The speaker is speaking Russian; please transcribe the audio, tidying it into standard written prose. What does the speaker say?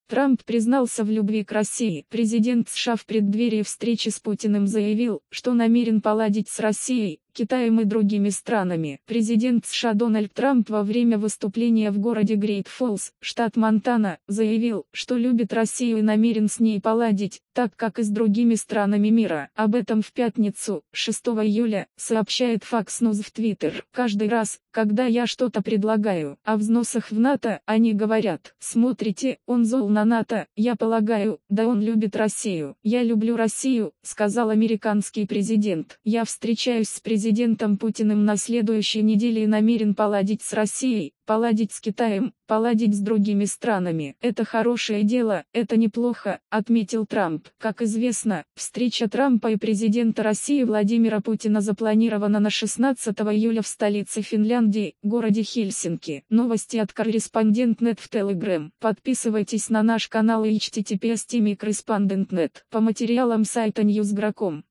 Трамп признался в любви к России. Президент США в преддверии встречи с Путиным заявил, что намерен поладить с Россией, Китаем и другими странами. Президент США Дональд Трамп во время выступления в городе Грейт-Фоллс, штат Монтана, заявил, что любит Россию и намерен с ней поладить, так как и с другими странами мира. Об этом в пятницу, 6 июля, сообщает Fox News в Twitter. Каждый раз, когда я что-то предлагаю о взносах в НАТО, они говорят: смотрите, он зол на НАТО. Я полагаю, да, он любит Россию. Я люблю Россию, сказал американский президент. Я встречаюсь с президентом Путиным на следующей неделе и намерен поладить с Россией, поладить с Китаем, поладить с другими странами. Это хорошее дело, это неплохо, отметил Трамп. Как известно, встреча Трампа и президента России Владимира Путина запланирована на 16 июля в столице Финляндии, городе Хельсинки. Новости от Корреспондент.нет в Telegram. Подписывайтесь на наш канал и https://correspondent.net. По материалам сайта Newsgro.com.